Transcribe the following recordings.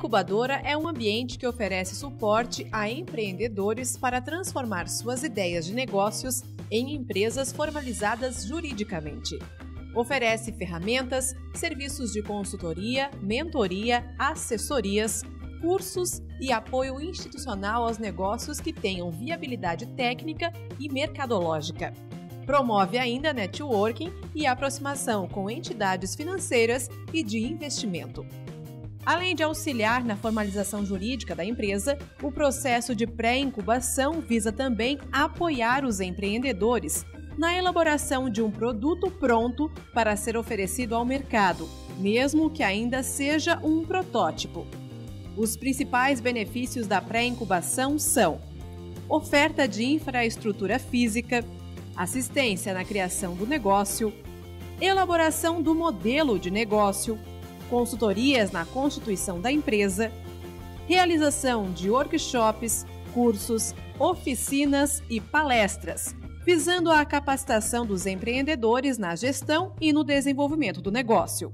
pré-incubadora é um ambiente que oferece suporte a empreendedores para transformar suas ideias de negócios em empresas formalizadas juridicamente. Oferece ferramentas, serviços de consultoria, mentoria, assessorias, cursos e apoio institucional aos negócios que tenham viabilidade técnica e mercadológica. Promove ainda networking e aproximação com entidades financeiras e de investimento. Além de auxiliar na formalização jurídica da empresa, o processo de pré-incubação visa também apoiar os empreendedores na elaboração de um produto pronto para ser oferecido ao mercado, mesmo que ainda seja um protótipo. Os principais benefícios da pré-incubação são: oferta de infraestrutura física, assistência na criação do negócio, elaboração do modelo de negócio, consultorias na constituição da empresa, realização de workshops, cursos, oficinas e palestras, visando a capacitação dos empreendedores na gestão e no desenvolvimento do negócio.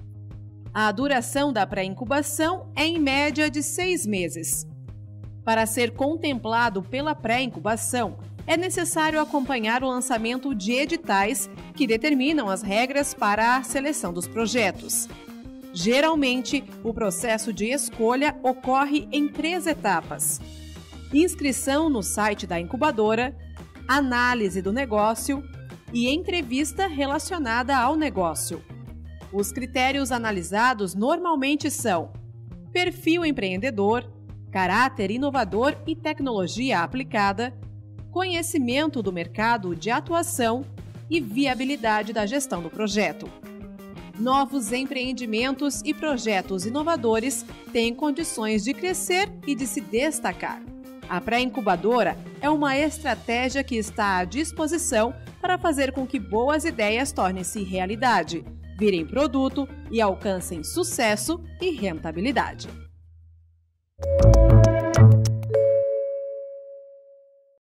A duração da pré-incubação é em média de 6 meses. Para ser contemplado pela pré-incubação, é necessário acompanhar o lançamento de editais que determinam as regras para a seleção dos projetos. Geralmente, o processo de escolha ocorre em 3 etapas: inscrição no site da incubadora, análise do negócio e entrevista relacionada ao negócio. Os critérios analisados normalmente são: perfil empreendedor, caráter inovador e tecnologia aplicada, conhecimento do mercado de atuação e viabilidade da gestão do projeto. Novos empreendimentos e projetos inovadores têm condições de crescer e de se destacar. A pré-incubadora é uma estratégia que está à disposição para fazer com que boas ideias tornem-se realidade, virem produto e alcancem sucesso e rentabilidade.